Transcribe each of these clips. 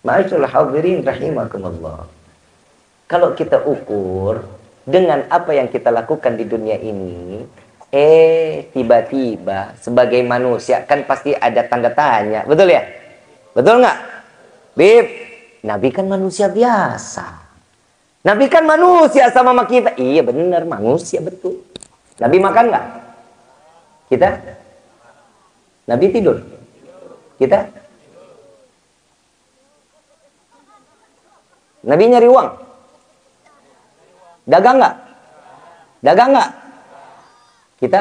Ma'asyiral hadirin rahimakumullah. Kalau kita ukur dengan apa yang kita lakukan di dunia ini, tiba-tiba sebagai manusia kan pasti ada tanda tanya. Betul ya? Betul nggak? Bib, Nabi kan manusia biasa. Nabi kan manusia sama kita. Iya benar, manusia betul. Nabi makan nggak? Kita? Nabi tidur? Kita? Nabi nyari uang? Dagang nggak? Dagang nggak? Kita?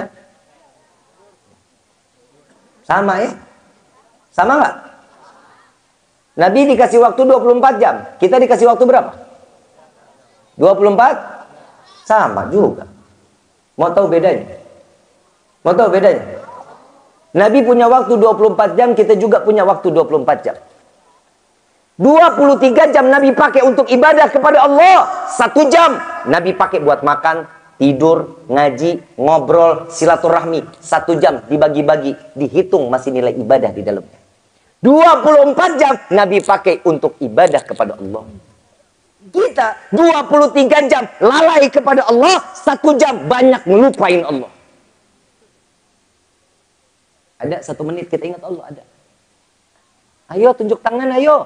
Sama ya? Sama nggak? Nabi dikasih waktu 24 jam. Kita dikasih waktu berapa? 24? Sama juga. Mau tahu bedanya? Mau tahu bedanya? Nabi punya waktu 24 jam, kita juga punya waktu 24 jam. 23 jam Nabi pakai untuk ibadah kepada Allah. 1 jam Nabi pakai buat makan, tidur, ngaji, ngobrol, silaturahmi. 1 jam dibagi-bagi, dihitung masih nilai ibadah di dalamnya. 24 jam Nabi pakai untuk ibadah kepada Allah. Kita 23 jam lalai kepada Allah, 1 jam banyak ngelupain Allah. Ada 1 menit kita ingat Allah, ada. Ayo tunjuk tangan, ayo.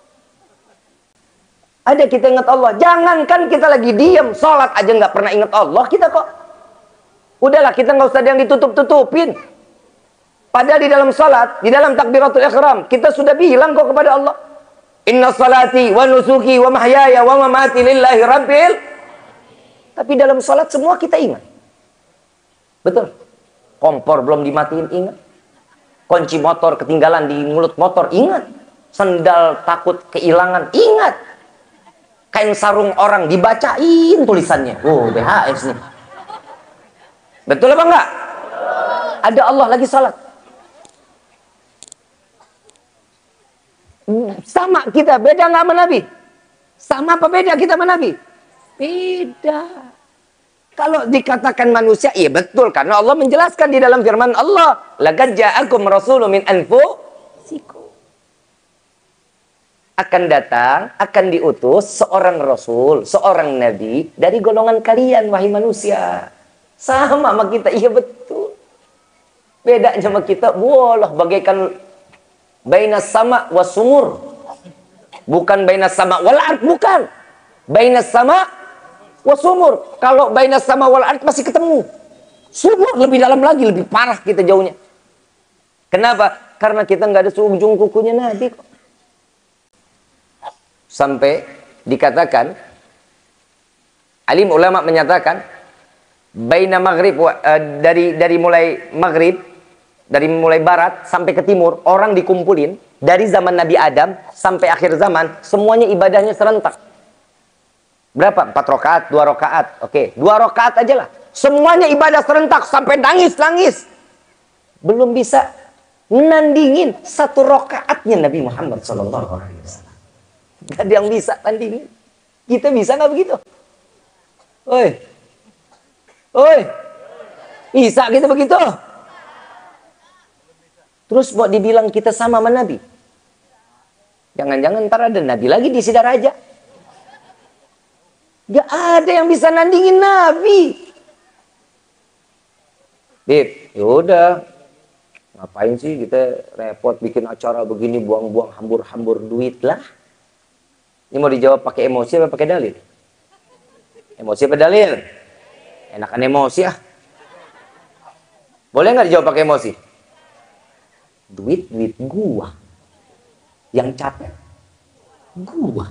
Ada kita ingat Allah. Jangankan kita lagi diam, sholat aja nggak pernah ingat Allah kita kok. Udahlah, kita nggak usah ada yang ditutup-tutupin. Padahal di dalam sholat, di dalam takbiratul ihram, kita sudah bilang kok kepada Allah. Inna salati wa nusuki wa mahyaya wa mamati lillahi rabbil. Tapi dalam sholat semua kita ingat. Betul. Kompor belum dimatiin, ingat. Kunci motor ketinggalan di mulut motor, ingat. Sendal takut kehilangan, ingat. Kain sarung orang dibacain tulisannya. Oh, BHS nih. Betul apa enggak? Ada Allah lagi salat. Sama kita, beda nggak sama Nabi? Sama apa beda kita sama Nabi? Beda. Kalau dikatakan manusia, iya betul. Karena Allah menjelaskan di dalam firman Allah. Laqad ja'akum rasulun min anfusikum. Akan datang, akan diutus seorang rasul, seorang nabi dari golongan kalian, wahai manusia. Sama sama kita, iya betul. Beda sama kita, walah bagaikan bainas sama was sumur. Bukan bainas sama wal ard, bukan. Bainas sama was sumur. Kalau bainas sama wal ard masih ketemu. Sumur lebih dalam lagi, lebih parah kita jauhnya. Kenapa? Karena kita nggak ada seujung kukunya Nabi kok. Sampai dikatakan, alim ulama menyatakan, baina maghrib dari mulai maghrib, dari mulai barat sampai ke timur, orang dikumpulin dari zaman Nabi Adam sampai akhir zaman, semuanya ibadahnya serentak. Berapa? 4 rakaat, 2 rakaat. Oke, 2 rakaat aja lah. Semuanya ibadah serentak sampai nangis-nangis. Belum bisa nandingin 1 rakaatnya Nabi Muhammad SAW. Gak ada yang bisa tandingin. Kita bisa nggak begitu? Oi, oi, bisa kita begitu? Terus mau dibilang kita sama Nabi? Jangan-jangan ntar ada Nabi lagi di Sidaraja. Gak ada yang bisa nandingin Nabi. Bib, yaudah. Ngapain sih kita repot bikin acara begini, buang-buang hambur-hambur duit lah. Ini mau dijawab pakai emosi apa pakai dalil? Emosi apa dalil? Enakan emosi ah. Boleh nggak dijawab pakai emosi? Duit gua. Yang capek gua.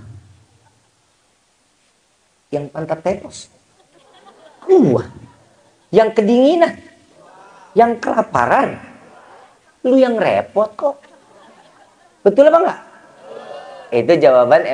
Yang pantat tepos gua. Yang kedinginan, yang kelaparan, lu yang repot kok. Betul apa enggak? Itu jawaban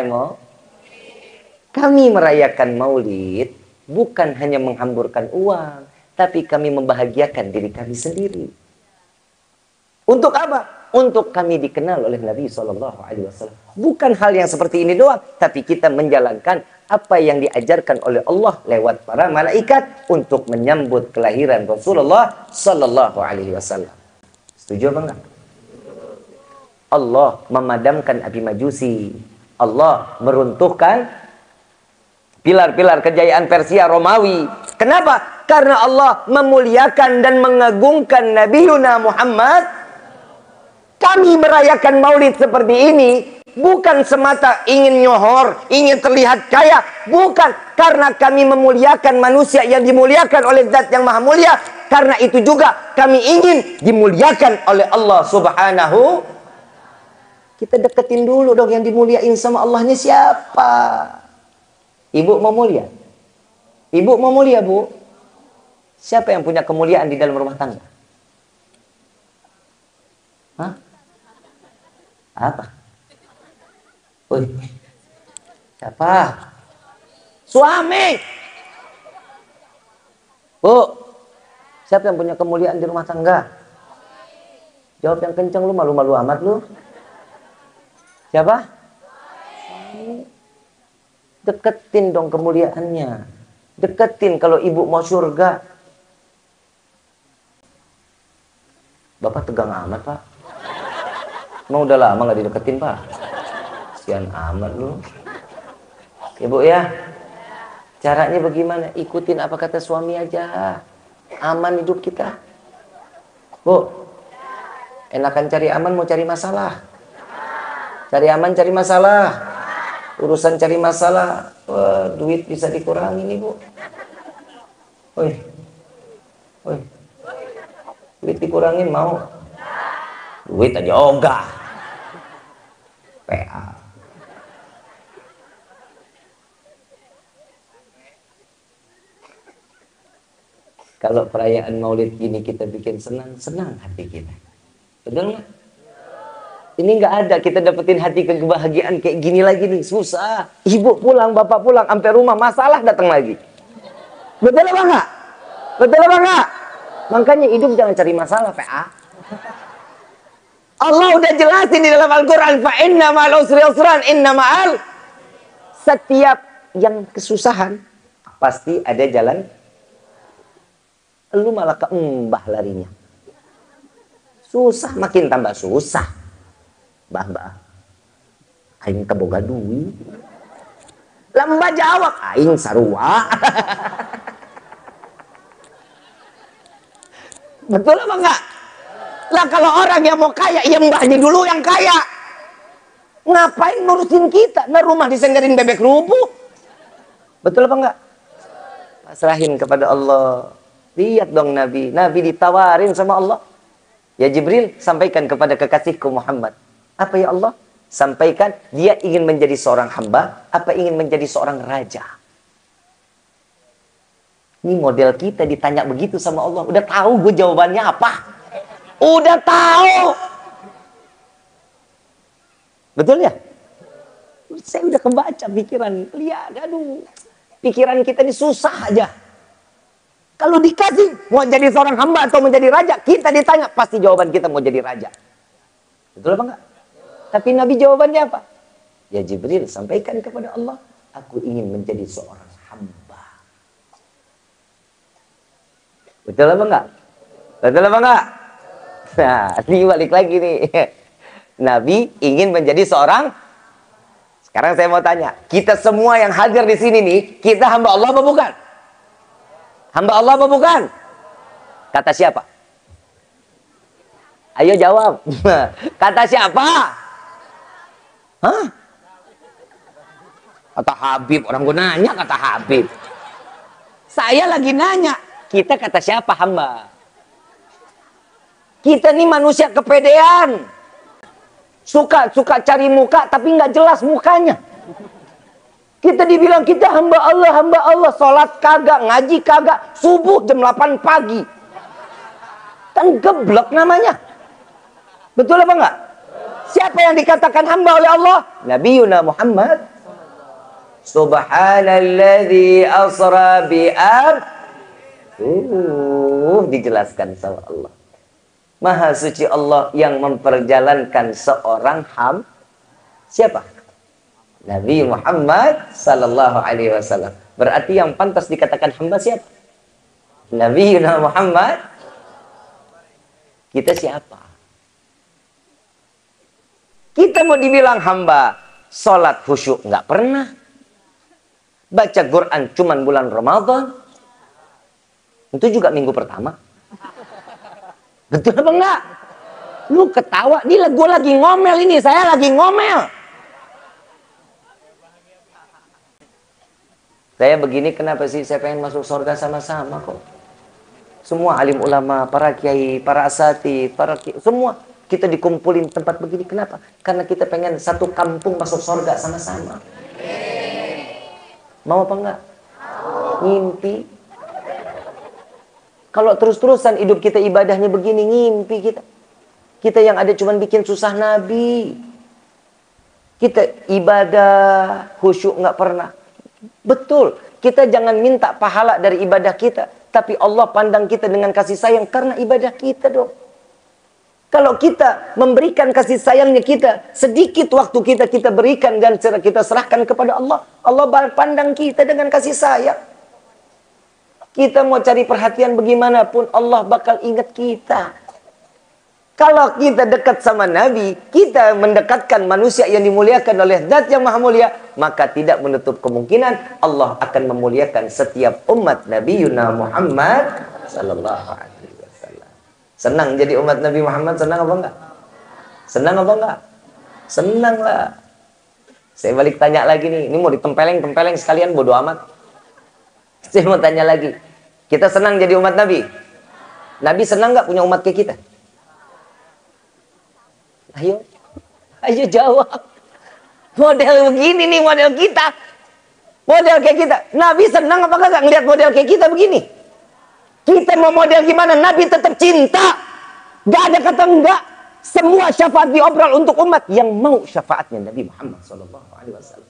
Kami merayakan maulid bukan hanya menghamburkan uang, tapi kami membahagiakan diri kami sendiri. Untuk apa? Untuk kami dikenal oleh Nabi SAW. Bukan hal yang seperti ini doang, tapi kita menjalankan apa yang diajarkan oleh Allah lewat para malaikat untuk menyambut kelahiran Rasulullah SAW. Setuju apa enggak? Allah memadamkan api majusi Allah meruntuhkan pilar-pilar kejayaan Persia Romawi. Kenapa? Karena Allah memuliakan dan mengagungkan Nabi Yuna Muhammad. Kami merayakan maulid seperti ini bukan semata ingin nyohor, ingin terlihat kaya. Bukan. Karena kami memuliakan manusia yang dimuliakan oleh Zat yang Maha Mulia. Karena itu juga kami ingin dimuliakan oleh Allah Subhanahu. Kita deketin dulu dong yang dimuliain sama Allahnya siapa? Ibu mau mulia? Ibu mau mulia, Bu? Siapa yang punya kemuliaan di dalam rumah tangga? Hah? Apa? Woi. Siapa? Suami. Bu. Siapa yang punya kemuliaan di rumah tangga? Jawab yang kencang, lu malu-malu amat lu. Siapa? Deketin dong kemuliaannya. Deketin kalau ibu mau surga. Bapak tegang amat, Pak. Emang udah lama gak dideketin, Pak? Kasian amat lu. Ibu ya. Caranya bagaimana? Ikutin apa kata suami aja. Aman hidup kita. Bu. Enakan cari aman mau cari masalah? Cari aman cari masalah. Urusan cari masalah. Wah, duit bisa dikurangi nih, Bu. Woi. Woi. Duit dikurangin mau? Duit aja ogah. PA. Kalau perayaan maulid gini kita bikin senang-senang hati kita. Betul nggak? Ini nggak ada kita dapetin hati kebahagiaan kayak gini lagi nih. Susah. Ibu pulang, bapak pulang, sampai rumah masalah datang lagi. Betul apa nggak? Betul apa nggak? Makanya hidup jangan cari masalah, PA. Allah udah jelasin di dalam Al-Quran. Fa inna ma'al usri usran, inna ma'al. Setiap yang kesusahan pasti ada jalan. Lu malah keembah larinya. Susah makin tambah susah. Mbah. Aing keboga duit. Lembah jawab aing sarua. Betul apa enggak? Lah kalau orang yang mau kaya, ya mbahnya dulu yang kaya. Ngapain ngurusin kita? Nah rumah disenggarin bebek rubuh. Betul apa enggak? Pasrahin kepada Allah. Lihat dong Nabi. Nabi ditawarin sama Allah. Ya Jibril, sampaikan kepada kekasihku Muhammad. Apa ya Allah? Sampaikan, dia ingin menjadi seorang hamba, apa ingin menjadi seorang raja? Ini model kita ditanya begitu sama Allah. Udah tahu gue jawabannya apa? Udah tahu. Betul ya? Saya udah kebaca pikiran. Lihat, aduh. Pikiran kita ini susah aja. Kalau dikasih mau jadi seorang hamba atau menjadi raja, kita ditanya pasti jawaban kita mau jadi raja. Betul apa enggak? Tapi Nabi jawabannya apa? Ya Jibril, sampaikan kepada Allah, aku ingin menjadi seorang hamba. Betul apa enggak? Betul apa enggak? Nah, ini balik lagi nih. Nabi ingin menjadi seorang. Sekarang saya mau tanya, kita semua yang hadir di sini nih, kita hamba Allah apa bukan? Hamba Allah apa bukan? Kata siapa? Ayo jawab. Kata siapa? Hah? Kata Habib. Orang gue nanya kata Habib. Saya lagi nanya. Kita kata siapa hamba? Kita nih manusia kepedean. Suka cari muka tapi nggak jelas mukanya. Kita dibilang kita hamba Allah, sholat kagak, ngaji kagak, subuh jam 8 pagi. Kan geblek namanya. Betul apa enggak? Siapa yang dikatakan hamba oleh Allah? Nabi Yuna Muhammad. Subhanalladzi asra bi'ab. Dijelaskan sama Allah. Maha suci Allah yang memperjalankan seorang siapa? Nabi Muhammad sallallahu alaihi wasallam. Berarti yang pantas dikatakan hamba siapa? Nabi Muhammad. Kita siapa? Kita mau dibilang hamba. Sholat khusyuk nggak pernah. Baca Quran cuman bulan Ramadan. Itu juga minggu pertama. Betul apa enggak? Lu ketawa, gue lagi ngomel ini, saya lagi ngomel. Saya begini kenapa sih? Saya pengen masuk surga sama-sama kok. Semua alim ulama, para kiai, para asatidz, semua kita dikumpulin tempat begini. Kenapa? Karena kita pengen satu kampung masuk surga sama-sama. Mau apa enggak? Ngimpi. Kalau terus-terusan hidup kita ibadahnya begini, ngimpi kita. Kita yang ada cuman bikin susah Nabi. Kita ibadah, khusyuk nggak pernah. Betul, kita jangan minta pahala dari ibadah kita. Tapi Allah pandang kita dengan kasih sayang karena ibadah kita dong. Kalau kita memberikan kasih sayangnya kita, sedikit waktu kita berikan dan kita serahkan kepada Allah. Allah pandang kita dengan kasih sayang. Kita mau cari perhatian bagaimanapun, Allah bakal ingat kita. Kalau kita dekat sama Nabi, kita mendekatkan manusia yang dimuliakan oleh Zat yang Maha Mulia, maka tidak menutup kemungkinan Allah akan memuliakan setiap umat Nabi Yuna Muhammad sallallahu alaihi wasallam. Senang jadi umat Nabi Muhammad, senang apa enggak? Senang apa enggak? Senang lah. Saya balik tanya lagi nih, ini mau ditempeleng sekalian bodo amat. Saya mau tanya lagi. Kita senang jadi umat Nabi? Nabi senang nggak punya umat kayak kita? Ayo jawab. Model begini nih model kita. Model kayak kita. Nabi senang apa kagak ngelihat model kayak kita begini? Kita mau model gimana? Nabi tetap cinta. Gak ada kata enggak. Semua syafaat diobrol untuk umat yang mau syafaatnya Nabi Muhammad SAW.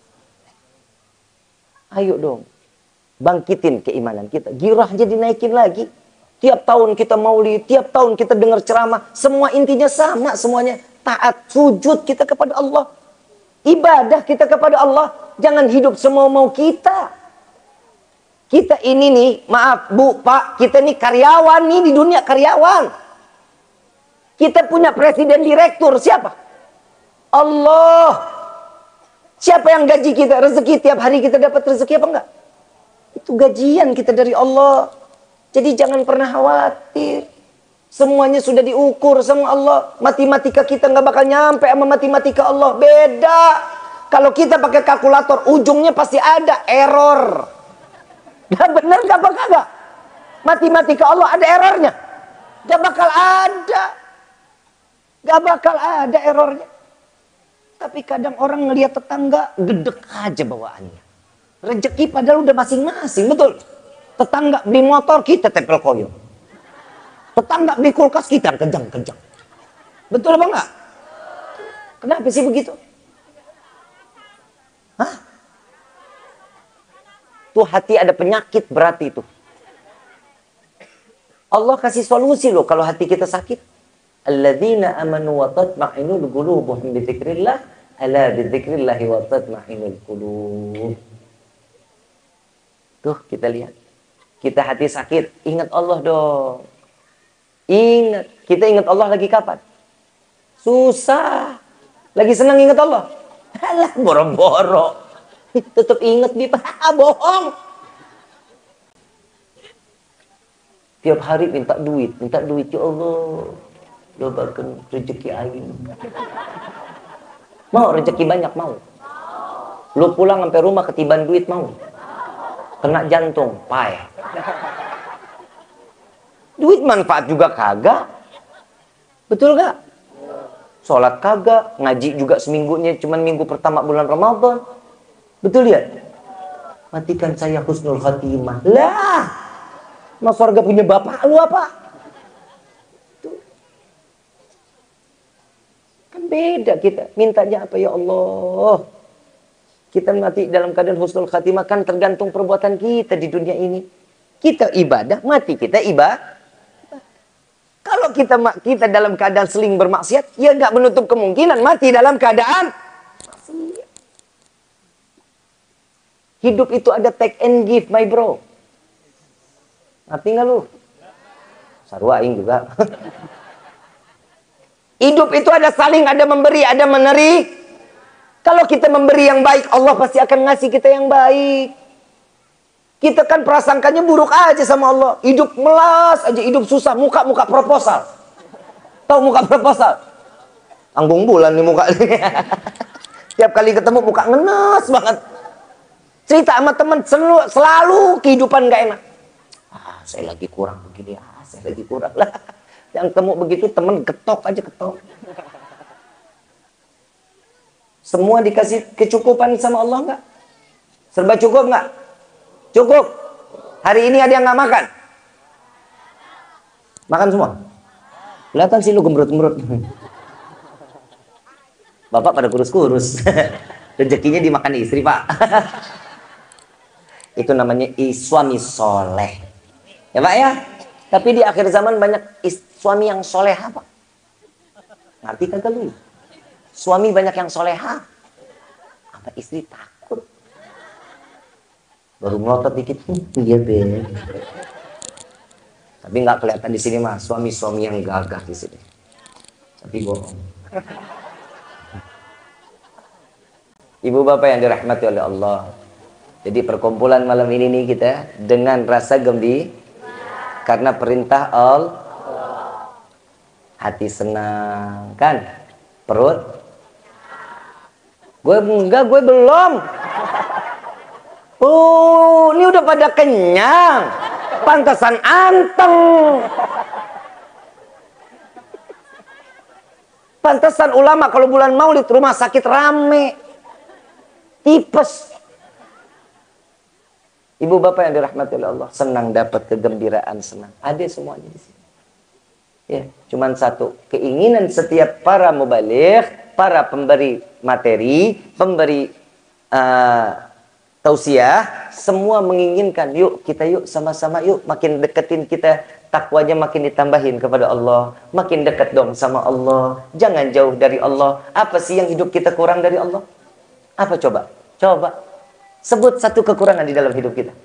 Ayo dong. Bangkitin keimanan kita. Girah jadi naikin lagi. Tiap tahun kita maulid, tiap tahun kita dengar ceramah. Semua intinya sama semuanya. Taat, sujud kita kepada Allah. Ibadah kita kepada Allah. Jangan hidup semau-mau kita. Kita ini nih, maaf Bu, Pak, kita nih karyawan nih di dunia, karyawan. Kita punya presiden direktur, siapa? Allah. Siapa yang gaji kita? Rezeki tiap hari kita dapat rezeki apa enggak? Itu gajian kita dari Allah. Jadi jangan pernah khawatir. Semuanya sudah diukur sama Allah. Matematika kita nggak bakal nyampe sama matematika Allah. Beda. Kalau kita pakai kalkulator, ujungnya pasti ada error. Gak bener gak bakal gak? Matematika Allah ada errornya. Gak bakal ada. Gak bakal ada errornya. Tapi kadang orang ngelihat tetangga, gedek aja bawaannya. Rezeki padahal udah masing-masing, betul. Tetangga beli motor, kita tempel koyo. Tetangga beli kulkas, kita kejang-kejang. Betul apa enggak? Kenapa sih begitu? Hah? Tuh hati ada penyakit berarti itu. Allah kasih solusi loh kalau hati kita sakit. Alladzina amanu wa tatma'innu qulubuhum bi dzikrillah, ala bi dzikrillah wa tatma'innul qulub. Tuh kita lihat. Kita hati sakit, ingat Allah dong. Ingat, kita ingat Allah lagi kapan? Susah. Lagi senang ingat Allah. Alah, boro-boro. Tetap ingat di bohong. Tiap hari minta duit ya Allah. Doakan rezeki aing. Mau rezeki banyak mau? Lu pulang sampai rumah ketiban duit mau? Kena jantung, payah. Duit manfaat juga kagak. Betul gak? Sholat kagak, ngaji juga seminggunya cuman minggu pertama bulan Ramadan. Betul ya? Matikan saya husnul khatimah. Lah, mas surga punya bapak lu apa? Tuh. Kan beda kita. Mintanya apa ya Allah? Kita mati dalam keadaan husnul khatimah kan tergantung perbuatan kita di dunia ini. Kita ibadah, mati kita ibadah. Kalau kita dalam keadaan seling bermaksiat, ya nggak menutup kemungkinan mati dalam keadaan maksiat. Hidup itu ada take and give, my bro. Ngerti nggak lu? Sarwa aing juga. Hidup itu ada saling, ada memberi, ada Kalau kita memberi yang baik, Allah pasti akan ngasih kita yang baik. Kita kan prasangkanya buruk aja sama Allah. Hidup melas aja, hidup susah. Muka-muka proposal. Tahu muka proposal? Anggung bulan nih muka. Tiap kali ketemu muka ngenes banget. Cerita sama teman selalu kehidupan gak enak. Saya lagi kurang begini. Saya lagi kurang lah. Yang temu begitu teman ketok aja ketok. Semua dikasih kecukupan sama Allah nggak? Serba cukup nggak? Cukup. Hari ini ada yang nggak makan? Makan semua? Kelihatan sih lu gembrut-gembrut. Bapak pada kurus-kurus. Rezekinya dimakan istri, Pak. Itu namanya suami soleh. Ya Pak ya? Tapi di akhir zaman banyak suami yang soleha, Pak. Ngerti kagak lu? Suami banyak yang soleha, apa istri takut. Baru melotot dikit, iya be. Tapi nggak kelihatan di sini mah suami-suami yang gagah di sini. Tapi bohong. Ibu bapak yang dirahmati oleh Allah. Jadi perkumpulan malam ini nih kita dengan rasa gembira karena perintah Allah. Hati senang kan? Perut? Gue enggak, gue belum. Ini udah pada kenyang. Pantasan anteng. Pantasan ulama kalau bulan Maulid rumah sakit rame. Tipes. Ibu bapak yang dirahmati oleh Allah, senang dapat kegembiraan, senang. Ada semuanya di sini. Ya, cuman satu, keinginan setiap para mubaligh, para pemberi materi, pemberi tausiah, semua menginginkan, yuk kita yuk sama-sama yuk makin deketin kita, takwanya makin ditambahin kepada Allah, makin dekat dong sama Allah, jangan jauh dari Allah. Apa sih yang hidup kita kurang dari Allah? Apa coba? Coba sebut satu kekurangan di dalam hidup kita.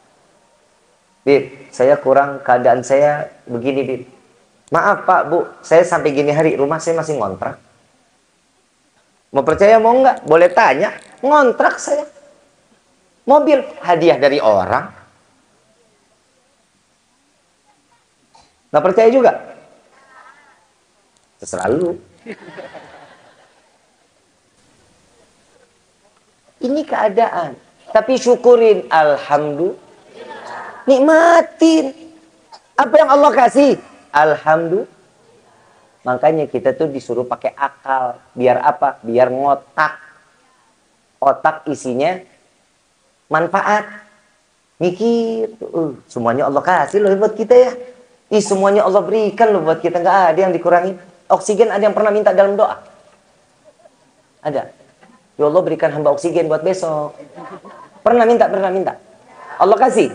Bib, saya kurang, keadaan saya begini, Bib. Maaf Pak, Bu, saya sampai gini hari rumah saya masih ngontrak. Mau percaya mau enggak? Boleh tanya. Ngontrak saya. Mobil hadiah dari orang. Nggak percaya juga? Terserah lu. Ini keadaan. Tapi syukurin. Alhamdulillah. Nikmatin. Apa yang Allah kasih? Alhamdulillah. Makanya kita tuh disuruh pakai akal. Biar apa? Biar ngotak. Otak isinya manfaat. Mikir. Semuanya Allah kasih loh buat kita ya. Semuanya Allah berikan loh buat kita. Nggak ada yang dikurangi. Oksigen ada yang pernah minta dalam doa? Ada. Ya Allah berikan hamba oksigen buat besok. Pernah minta? Pernah minta. Allah kasih.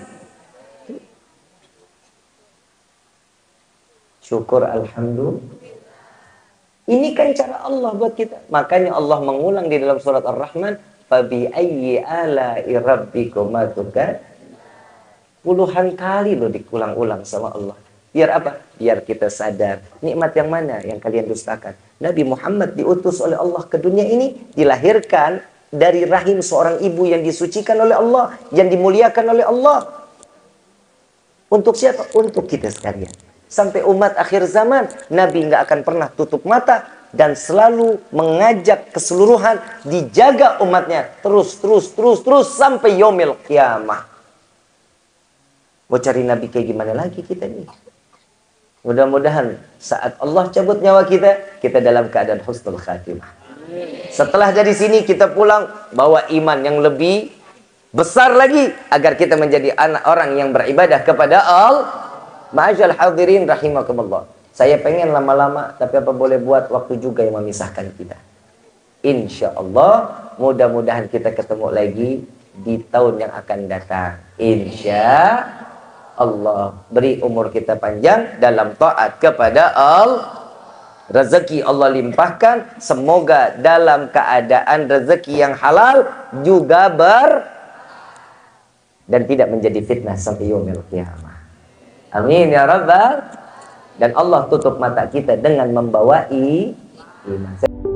Syukur alhamdulillah. Ini kan cara Allah buat kita. Makanya Allah mengulang di dalam surat Ar-Rahman, "Fabi ayyi ala'i rabbikuma tuka." Puluhan kali loh diulang-ulang sama Allah. Biar apa? Biar kita sadar nikmat yang mana yang kalian dustakan. Nabi Muhammad diutus oleh Allah ke dunia ini, dilahirkan dari rahim seorang ibu yang disucikan oleh Allah, yang dimuliakan oleh Allah. Untuk siapa? Untuk kita sekalian. Sampai umat akhir zaman, Nabi nggak akan pernah tutup mata dan selalu mengajak keseluruhan dijaga umatnya terus sampai yaumil qiyamah. Mau cari Nabi kayak gimana lagi kita nih? Mudah-mudahan saat Allah cabut nyawa kita, kita dalam keadaan husnul khatimah. Setelah dari sini kita pulang bawa iman yang lebih besar lagi agar kita menjadi anak orang yang beribadah kepada Allah. Ma'asyal hadirin rahimakumullah. Saya pengen lama-lama, tapi apa boleh buat waktu juga yang memisahkan kita. Insya Allah, mudah-mudahan kita ketemu lagi di tahun yang akan datang. Insya Allah, beri umur kita panjang dalam taat kepada Allah. Rezeki Allah limpahkan, semoga dalam keadaan rezeki yang halal juga dan tidak menjadi fitnah sampai yaumil qiyamah. Amin ya Rabbal. Dan Allah tutup mata kita dengan membawa iman.